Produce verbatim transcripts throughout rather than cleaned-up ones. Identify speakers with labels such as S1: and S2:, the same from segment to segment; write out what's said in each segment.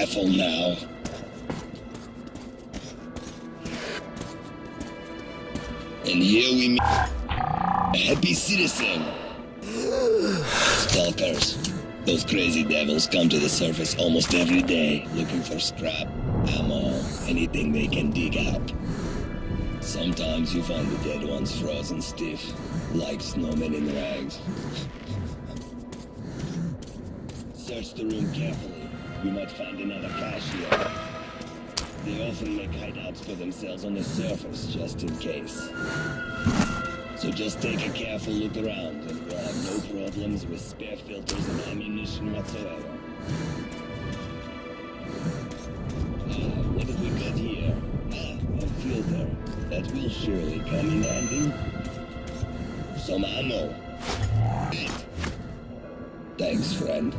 S1: careful now. And here we meet a happy citizen. Stalkers. Those crazy devils come to the surface almost every day, looking for scrap, ammo, anything they can dig out. Sometimes you find the dead ones frozen stiff, like snowmen in rags. Search the room carefully. You might find another cache here. They often make hideouts for themselves on the surface, just in case. So just take a careful look around, and we'll have no problems with spare filters and ammunition whatsoever. Ah, what have we got here? Ah, a filter. That will surely come in handy. Some ammo. Thanks, friend.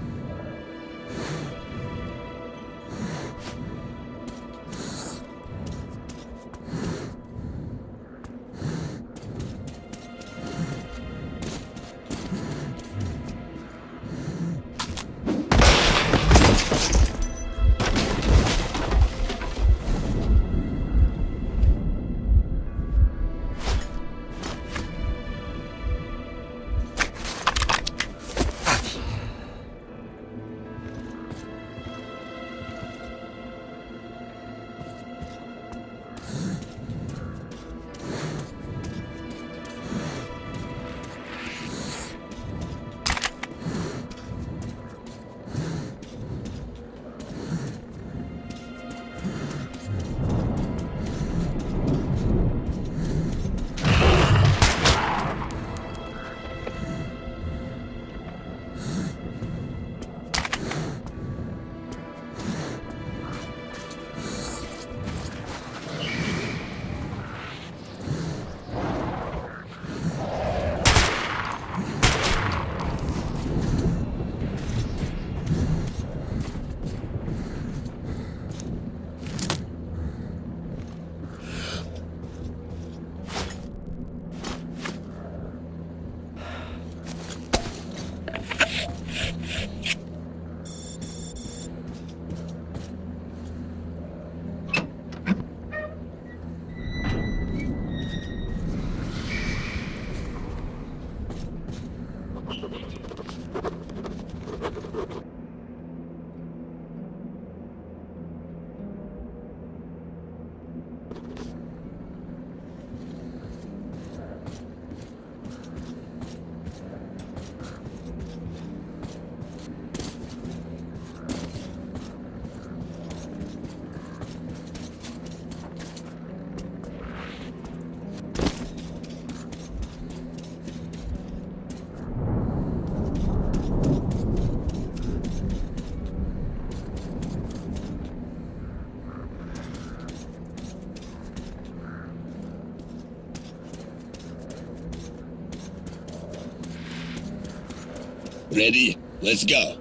S1: Ready? Let's go.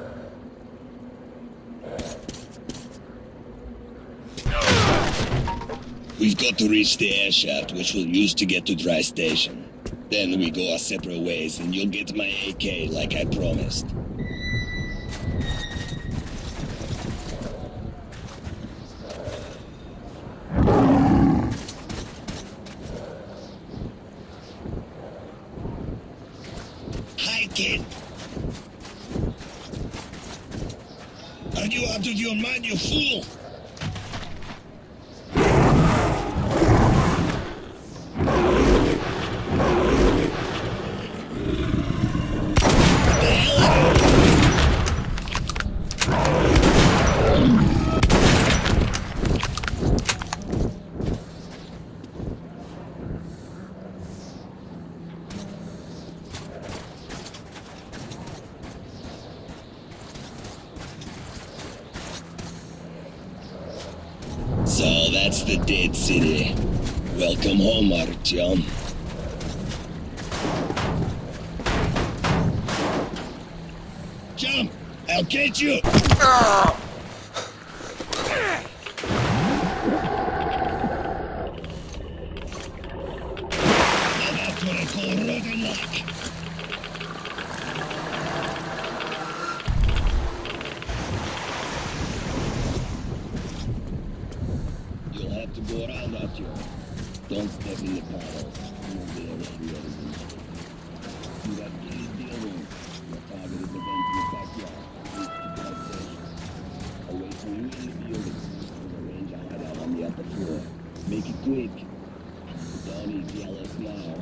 S1: We've got to reach the air shaft, which we'll use to get to Dry Station. Then we go our separate ways, and you'll get my A K like I promised. Hi, kid. Are you out of your mind, you fool? So that's the dead city. Welcome home, Artyom. Jump! I'll get you! Now that's what I call rotten luck. to go around out here. Don't step in the puddle. You'll be able to do everything. You got gated deal room. Your target is the vent in the backyard. Reach the blood station. Away from you in the building. There's a ranger hideout on the upper floor. Make it quick. Don't eat yellows now.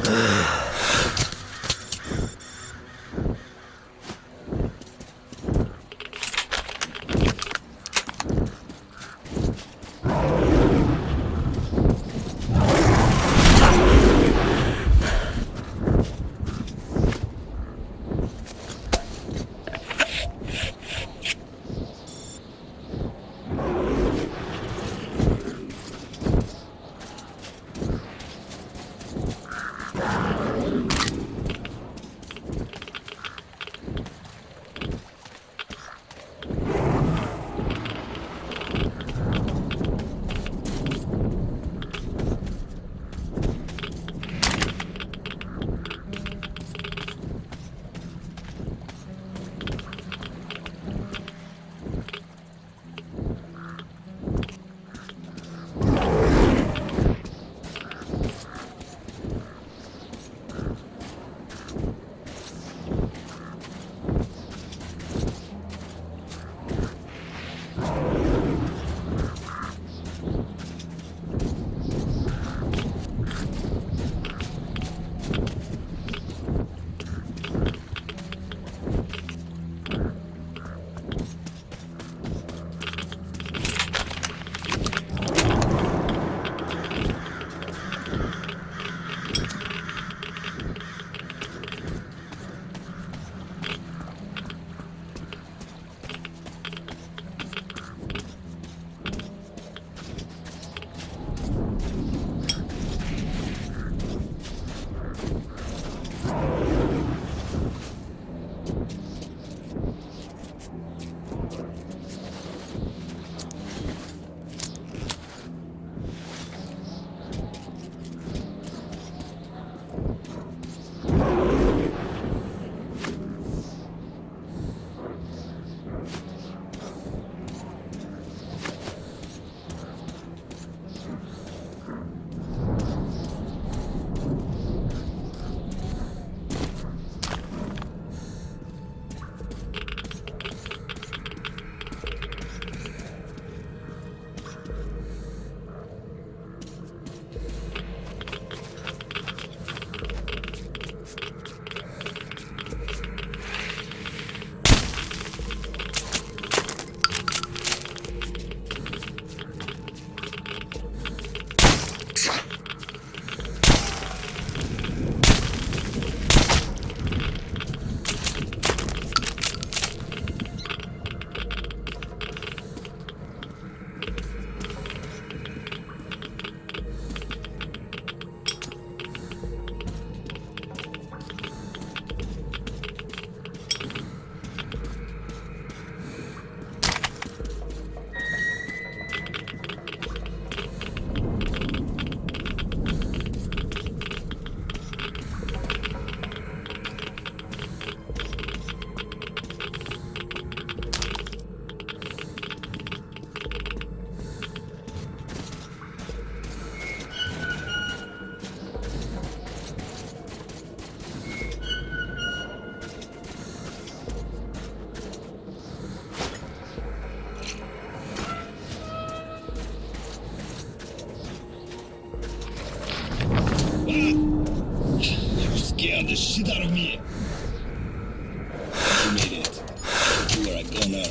S1: the shit out of me. You made it. You are a gunner.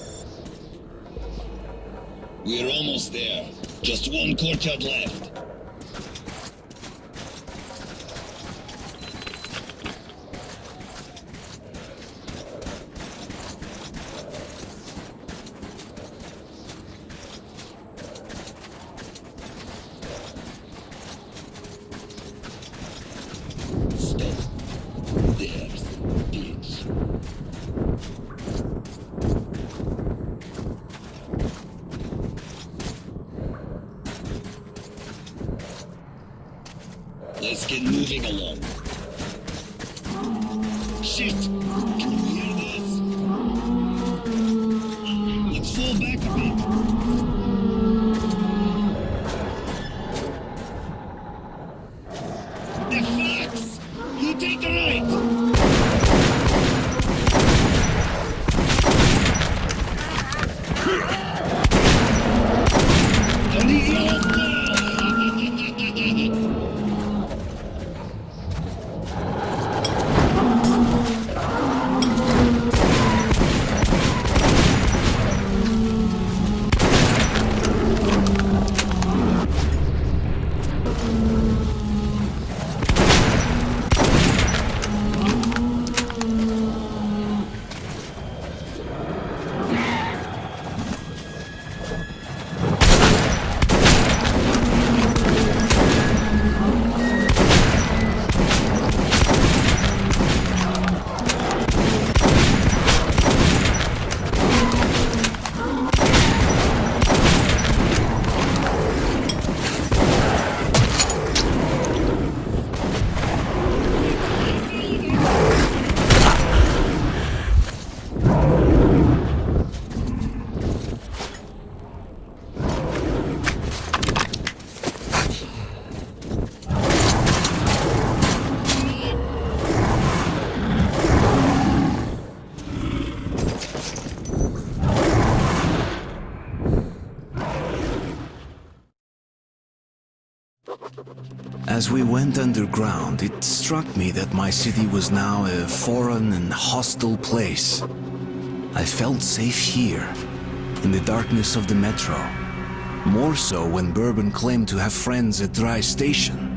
S1: We're almost there. Just one courtyard left. Let's get moving along. Shit! Can you hear this? Let's fall back a bit. The fox! You take the right! On the yellow flag!
S2: As we went underground, it struck me that my city was now a foreign and hostile place. I felt safe here, in the darkness of the metro. More so when Bourbon claimed to have friends at Dry Station.